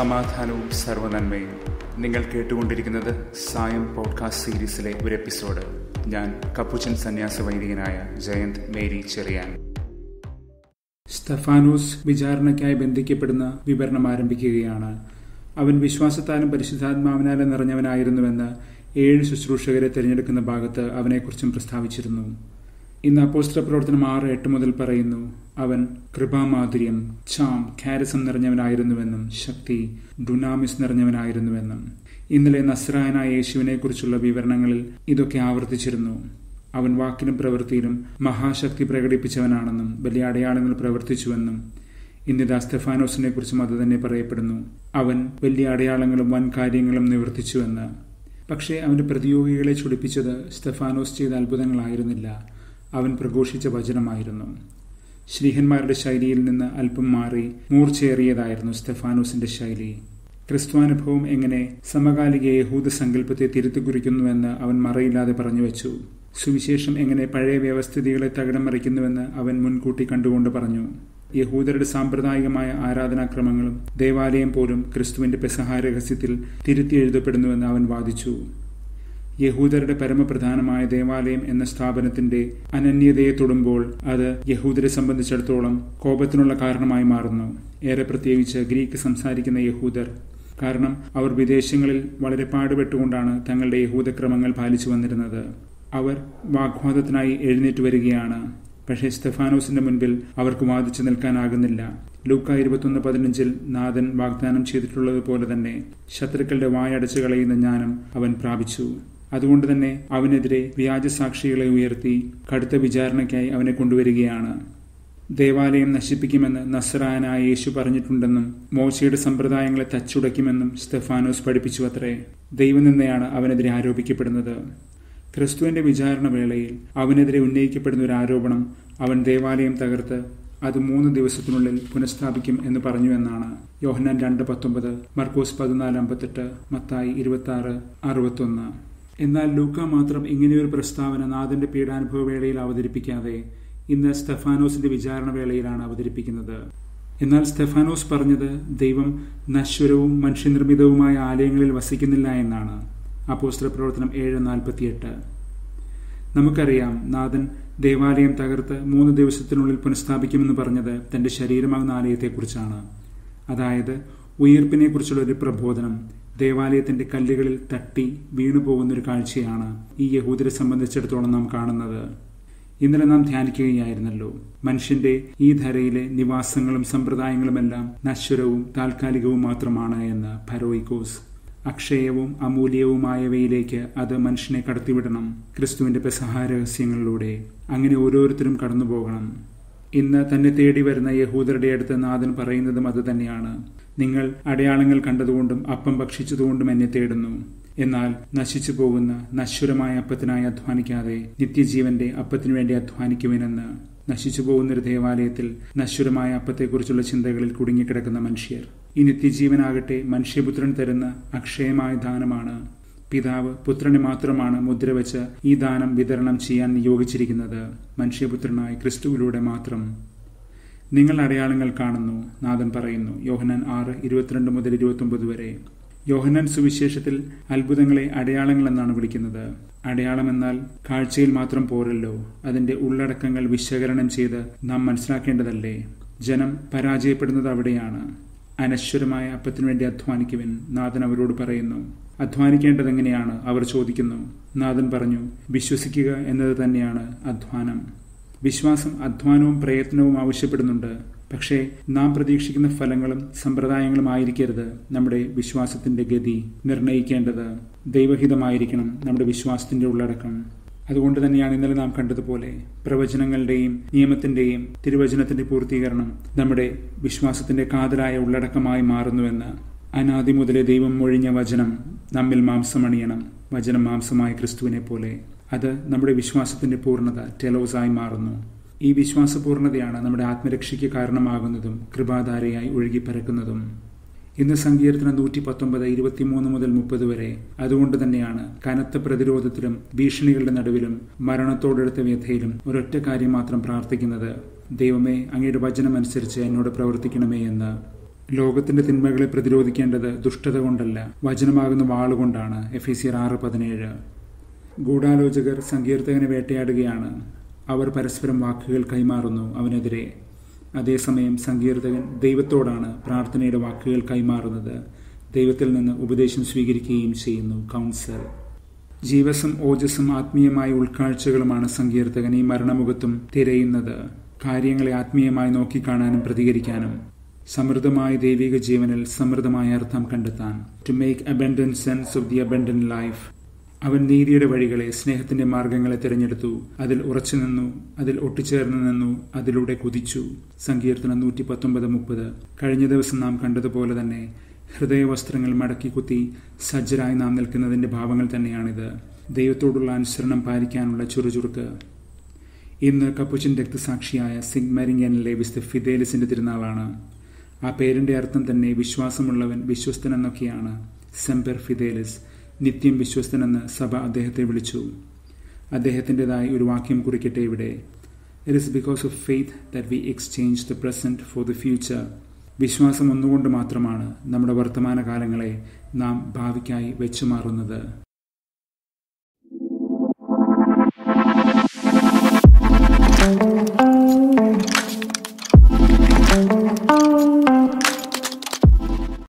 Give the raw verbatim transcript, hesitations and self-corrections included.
സമാധാനവും സർവ്വനന്മയും. നിങ്ങൾ കേട്ടുകൊണ്ടിരിക്കുന്നത് സായം പോഡ്കാസ്റ്റ് സീരീസിലെ ഒരു എപ്പിസോഡ്. ഞാൻ കപ്പുച്ചൻ സന്യാസ വൈദികനായ ജയന്ത് മേരി ചെറിയാൻ. സ്തെഫാനോസ് വിചാരണയ്ക്കായി ബന്ധിക്കപ്പെടുന്ന വിവരണം ആരംഭിക്കുകയാണ്. അവൻ വിശ്വാസത്താലും പരിശുദ്ധാത്മാവിനാലും നിറഞ്ഞവനായിരുന്നുവെന്ന് ഏഴ് ശുശ്രൂഷകരെ തിരഞ്ഞെടുക്കുന്ന ഭാഗത്ത് അവനെക്കുറിച്ചും പ്രസ്താവിച്ചിരുന്നു. ഇന്ന് അപ്പോസ്തല പ്രവർത്തനം ആറ് എട്ട് മുതൽ പറയുന്നു, അവൻ കൃപാമാധുര്യം, ഛാം, ഖാരസം നിറഞ്ഞവനായിരുന്നുവെന്നും ശക്തി, ഡുനാമിസ് നിറഞ്ഞവനായിരുന്നുവെന്നും. ഇന്നലെ നസ്രായനായ യേശുവിനെ കുറിച്ചുള്ള വിവരണങ്ങളിൽ ഇതൊക്കെ ആവർത്തിച്ചിരുന്നു. അവൻ വാക്കിലും പ്രവൃത്തിയിലും മഹാശക്തി പ്രകടിപ്പിച്ചവനാണെന്നും വലിയ അടയാളങ്ങൾ പ്രവർത്തിച്ചുവെന്നും. ഇന്നിതാ സ്തെഫാനോസിനെ കുറിച്ചും അത് തന്നെ പറയപ്പെടുന്നു. അവൻ വലിയ അടയാളങ്ങളും വൻ കാര്യങ്ങളും നിവർത്തിച്ചുവെന്ന്. പക്ഷേ അവന്റെ പ്രതിയോഗികളെ ചൊടിപ്പിച്ചത് സ്തെഫാനോസ് ചെയ്ത അത്ഭുതങ്ങളായിരുന്നില്ല, അവൻ പ്രഘോഷിച്ച വചനമായിരുന്നു. ശ്ലീഹന്മാരുടെ ശൈലിയിൽ നിന്ന് അല്പം മാറി മൂർച്ചയേറിയതായിരുന്നു സ്തെഫാനോസിന്റെ ശൈലി. ക്രിസ്തുവാനുഭവം എങ്ങനെ സമകാലിക യഹൂദ സങ്കല്പത്തെ തിരുത്തി കുറിക്കുന്നുവെന്ന് അവൻ മറയില്ലാതെ പറഞ്ഞുവെച്ചു. സുവിശേഷം എങ്ങനെ പഴയ വ്യവസ്ഥിതികളെ തകിടം മറിക്കുന്നുവെന്ന് അവൻ മുൻകൂട്ടി കണ്ടുകൊണ്ട് പറഞ്ഞു. യഹൂദരുടെ സാമ്പ്രദായികമായ ആരാധനാക്രമങ്ങളും ദേവാലയം പോലും ക്രിസ്തുവിന്റെ പെസഹ രഹസ്യത്തിൽ തിരുത്തി എഴുതപ്പെടുന്നുവെന്ന് അവൻ വാദിച്ചു. യഹൂദരുടെ പരമപ്രധാനമായ ദേവാലയം എന്ന സ്ഥാപനത്തിന്റെ അനന്യതയെ തൊടുമ്പോൾ അത് യഹൂദരെ സംബന്ധിച്ചിടത്തോളം കോപത്തിനുള്ള കാരണമായി മാറുന്നു. ഏറെ പ്രത്യേകിച്ച് ഗ്രീക്ക് സംസാരിക്കുന്ന യഹൂദർ. കാരണം അവർ വിദേശങ്ങളിൽ വളരെ പാടുപെട്ടുകൊണ്ടാണ് തങ്ങളുടെ യഹൂദക്രമങ്ങൾ പാലിച്ചു വന്നിരുന്നത്. അവർ വാഗ്വാദത്തിനായി എഴുന്നേറ്റ് വരികയാണ്. പക്ഷേ സ്തെഫാനോസിന്റെ മുൻപിൽ അവർക്ക് വാദിച്ചു നിൽക്കാനാകുന്നില്ല. ലൂക്ക ഇരുപത്തൊന്ന് പതിനഞ്ചിൽ നാഥൻ വാഗ്ദാനം ചെയ്തിട്ടുള്ളതുപോലെ തന്നെ ശത്രുക്കളുടെ വായടച്ചു കളയുന്ന ജ്ഞാനം അവൻ പ്രാപിച്ചു. അതുകൊണ്ട് തന്നെ അവനെതിരെ വ്യാജസാക്ഷികളെ ഉയർത്തി കടുത്ത വിചാരണയ്ക്കായി അവനെ കൊണ്ടുവരികയാണ്. ദേവാലയം നശിപ്പിക്കുമെന്ന് നസ്രായനായ യേശു പറഞ്ഞിട്ടുണ്ടെന്നും മോശയുടെ സമ്പ്രദായങ്ങളെ തച്ചുടയ്ക്കുമെന്നും സ്തെഫാനോസ് പഠിപ്പിച്ചു അത്രേ. ദൈവനിന്ദയാണ് അവനെതിരെ ആരോപിക്കപ്പെടുന്നത്. ക്രിസ്തുവിന്റെ വിചാരണ വേളയിൽ അവനെതിരെ ഉന്നയിക്കപ്പെടുന്ന ഒരു ആരോപണം അവൻ ദേവാലയം തകർത്ത് അത് മൂന്ന് ദിവസത്തിനുള്ളിൽ പുനഃസ്ഥാപിക്കും എന്ന് പറഞ്ഞു എന്നാണ്. യോഹന്നാൻ രണ്ട് പത്തൊമ്പത്, മർക്കോസ് പതിനാല് അമ്പത്തെട്ട്, മത്തായി ഇരുപത്തി ആറ് അറുപത്തൊന്ന്. എന്നാൽ ലൂക്ക മാത്രം ഇങ്ങനെയൊരു പ്രസ്താവന നാഥന്റെ പീഡാനുഭവ വേളയിൽ അവതരിപ്പിക്കാതെ ഇന്ന് സ്തെഫാനോസിന്റെ വിചാരണ വേളയിലാണ് അവതരിപ്പിക്കുന്നത്. എന്നാൽ സ്തെഫാനോസ് പറഞ്ഞത് ദൈവം നശ്വരവും മനുഷ്യനിർമ്മിതവുമായ ആലയങ്ങളിൽ വസിക്കുന്നില്ല എന്നാണ്. അപ്പോസ്തല പ്രവർത്തനം ഏഴ് നാൽപ്പത്തിയെട്ട്. നമുക്കറിയാം, നാഥൻ ദേവാലയം തകർത്ത് മൂന്ന് ദിവസത്തിനുള്ളിൽ പുനഃസ്ഥാപിക്കുമെന്ന് പറഞ്ഞത് തന്റെ ശരീരമാകുന്ന ആലയത്തെക്കുറിച്ചാണ്. അതായത് ഉയർപ്പിനെ കുറിച്ചുള്ള ഒരു പ്രബോധനം ദേവാലയത്തിന്റെ കല്ലുകളിൽ തട്ടി വീണുപോകുന്നൊരു കാഴ്ചയാണ് ഈ യഹൂദരെ സംബന്ധിച്ചിടത്തോളം നാം കാണുന്നത്. ഇന്നലെ നാം ധ്യാനിക്കുകയായിരുന്നല്ലോ, മനുഷ്യന്റെ ഈ ധരയിലെ നിവാസങ്ങളും സമ്പ്രദായങ്ങളുമെല്ലാം നശ്വരവും താൽക്കാലികവും മാത്രമാണ് എന്ന്. ഫരോയിക്കോസ് അക്ഷയവും അമൂല്യവുമായവയിലേക്ക് അത് മനുഷ്യനെ കടത്തിവിടണം ക്രിസ്തുവിന്റെ പെസഹ രഹസ്യങ്ങളിലൂടെ. അങ്ങനെ ഓരോരുത്തരും കടന്നു പോകണം. ഇന്ന് തന്നെ തേടി വരുന്ന യഹൂദരുടെ അടുത്ത് നാഥൻ പറയുന്നതും അത് തന്നെയാണ്. നിങ്ങൾ അടയാളങ്ങൾ കണ്ടതുകൊണ്ടും അപ്പം ഭക്ഷിച്ചതുകൊണ്ടും എന്നെ തേടുന്നു. എന്നാൽ നശിച്ചു പോകുന്ന നശ്വരമായ അപ്പത്തിനായി അധ്വാനിക്കാതെ നിത്യജീവന്റെ അപ്പത്തിനു വേണ്ടി അധ്വാനിക്കുവിനെന്ന്. നശിച്ചു പോകുന്നൊരു ദേവാലയത്തിൽ നശ്വരമായ അപ്പത്തെക്കുറിച്ചുള്ള ചിന്തകളിൽ കുടുങ്ങിക്കിടക്കുന്ന മനുഷ്യർ. ഈ നിത്യജീവനാകട്ടെ മനുഷ്യപുത്രൻ തരുന്ന അക്ഷയമായ ദാനമാണ്. പിതാവ് പുത്രനെ മാത്രമാണ് മുദ്രവെച്ച് ഈ ദാനം വിതരണം ചെയ്യാൻ നിയോഗിച്ചിരിക്കുന്നത്, മനുഷ്യപുത്രനായ ക്രിസ്തുവിലൂടെ മാത്രം. നിങ്ങൾ അടയാളങ്ങൾ കാണുന്നു, നാഥൻ പറയുന്നു. യോഹന്നാൻ ആറ് ഇരുപത്തിരണ്ട് മുതൽ ഇരുപത്തൊമ്പത് വരെ. യോഹന്നാൻ സുവിശേഷത്തിൽ അത്ഭുതങ്ങളെ അടയാളങ്ങൾ എന്നാണ് വിളിക്കുന്നത്. അടയാളം എന്നാൽ കാഴ്ചയിൽ മാത്രം പോരല്ലോ, അതിന്റെ ഉള്ളടക്കങ്ങൾ വിശകലനം ചെയ്ത് നാം മനസ്സിലാക്കേണ്ടതല്ലേ. ജനം പരാജയപ്പെടുന്നത് അവിടെയാണ്. അനശ്വരമായ അപ്പത്തിനു വേണ്ടി അധ്വാനിക്കുവിൻ, നാഥൻ അവരോട് പറയുന്നു. അധ്വാനിക്കേണ്ടതെങ്ങനെയാണ് അവർ ചോദിക്കുന്നു. നാഥൻ പറഞ്ഞു, വിശ്വസിക്കുക എന്നത് തന്നെയാണ് അധ്വാനം. വിശ്വാസം അധ്വാനവും പ്രയത്നവും ആവശ്യപ്പെടുന്നുണ്ട്. പക്ഷേ നാം പ്രതീക്ഷിക്കുന്ന ഫലങ്ങളും സമ്പ്രദായങ്ങളും ആയിരിക്കരുത് നമ്മുടെ വിശ്വാസത്തിന്റെ ഗതി നിർണയിക്കേണ്ടത്. ദൈവഹിതമായിരിക്കണം നമ്മുടെ വിശ്വാസത്തിന്റെ ഉള്ളടക്കം. അതുകൊണ്ട് തന്നെയാണ് ഇന്നലെ നാം കണ്ടതുപോലെ പ്രവചനങ്ങളുടെയും നിയമത്തിന്റെയും തിരുവചനത്തിന്റെ പൂർത്തീകരണം നമ്മുടെ വിശ്വാസത്തിന്റെ കാതലായ ഉള്ളടക്കമായി മാറുന്നുവെന്ന്. അനാദി മുതലേ ദൈവം മൊഴിഞ്ഞ വചനം നമ്മിൽ മാംസമണിയണം, വചനം മാംസമായ ക്രിസ്തുവിനെ പോലെ. അത് നമ്മുടെ വിശ്വാസത്തിന്റെ പൂർണ്ണത, ടെലോസായി മാറുന്നു. ഈ വിശ്വാസപൂർണതയാണ് നമ്മുടെ ആത്മരക്ഷയ്ക്ക് കാരണമാകുന്നതും കൃപാധാരയായി ഒഴുകിപ്പരക്കുന്നതും. ഇന്ന് സങ്കീർത്തനം നൂറ്റി പത്തൊമ്പത് ഇരുപത്തിമൂന്ന് മുതൽ മുപ്പത് വരെ. അതുകൊണ്ട് തന്നെയാണ് കനത്ത പ്രതിരോധത്തിലും ഭീഷണികളുടെ നടുവിലും മരണത്തോടെടുത്ത വ്യഥയിലും ഒരൊറ്റ കാര്യം മാത്രം പ്രാർത്ഥിക്കുന്നത്, ദൈവമേ അങ്ങയുടെ വചനമനുസരിച്ച് എന്നോട് പ്രവർത്തിക്കണമേ എന്ന്. ലോകത്തിന്റെ തിന്മകളെ പ്രതിരോധിക്കേണ്ടത് ദുഷ്ടത കൊണ്ടല്ല, വചനമാകുന്ന വാളുകൊണ്ടാണ്. എഫേസ്യർ ആറ് പതിനേഴ്. ഗൂഢാലോചകർ സങ്കീർത്തകനെ വേട്ടയാടുകയാണ്. അവർ പരസ്പരം വാക്കുകൾ കൈമാറുന്നു അവനെതിരെ. അതേസമയം സങ്കീർത്തകൻ ദൈവത്തോടാണ് പ്രാർത്ഥനയുടെ വാക്കുകൾ കൈമാറുന്നത്. ദൈവത്തിൽ നിന്ന് ഉപദേശം സ്വീകരിക്കുകയും ചെയ്യുന്നു. കൗൺസൽ. ജീവസും ഓജസ്സും ആത്മീയമായ ഉൾക്കാഴ്ചകളുമാണ് സങ്കീർത്തകൻ ഈ മരണമുഖത്തും തിരയുന്നത്. കാര്യങ്ങളെ ആത്മീയമായി നോക്കിക്കാണാനും പ്രതികരിക്കാനും, സമൃദ്ധമായ ദൈവിക ജീവനിൽ സമൃദ്ധമായ അർത്ഥം കണ്ടെത്താൻ. To make abundant sense of the abundant life. അവൻ നീതിയുടെ വഴികളെ, സ്നേഹത്തിന്റെ മാർഗങ്ങളെ തിരഞ്ഞെടുത്തു. അതിൽ ഉറച്ചു നിന്നു, അതിൽ ഒട്ടിച്ചേർന്നു നിന്നു, അതിലൂടെ കുതിച്ചു. സങ്കീർത്തനം നൂറ്റി പത്തൊമ്പത് മുപ്പത്. കഴിഞ്ഞ ദിവസം നാം കണ്ടതുപോലെ തന്നെ ഹൃദയവസ്ത്രങ്ങൾ മടക്കി കുത്തി സജ്ജരായി നാം നിൽക്കുന്നതിന്റെ ഭാവങ്ങൾ തന്നെയാണിത്. ദൈവത്തോടുള്ള അനുസരണം പാലിക്കാനുള്ള ചുറുചുറുക്ക്. ഇന്ന് കപ്പുച്ചിൻ രക്തസാക്ഷിയായ സെന്റ് മെറിംഗ്യനിലെ വിശുദ്ധ ഫിദേലിസിന്റെ തിരുനാളാണ്. ആ പേരിന്റെ അർത്ഥം തന്നെ വിശ്വാസമുള്ളവൻ, വിശ്വസ്തൻ എന്നൊക്കെയാണ്. സെംപെർ ഫിദേലിസ്, നിത്യം വിശ്വസ്തനെന്ന് സഭ അദ്ദേഹത്തെ വിളിച്ചു. അദ്ദേഹത്തിൻ്റെതായി ഒരു വാക്യം കുറിക്കട്ടെ ഇവിടെ. It is because of faith that we exchange the present for the future. വിശ്വാസം ഒന്നുകൊണ്ട് മാത്രമാണ് നമ്മുടെ വർത്തമാനകാലങ്ങളെ നാം ഭാവിക്കായി വെച്ചുമാറുന്നത്. Thank you.